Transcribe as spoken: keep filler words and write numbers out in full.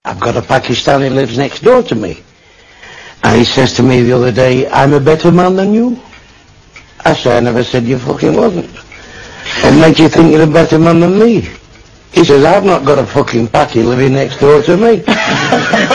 I've got a Pakistani lives next door to me. And he says to me the other day, I'm a better man than you. I said, I never said you fucking wasn't. What makes you think you're a better man than me? He says, I've not got a fucking Paki living next door to me.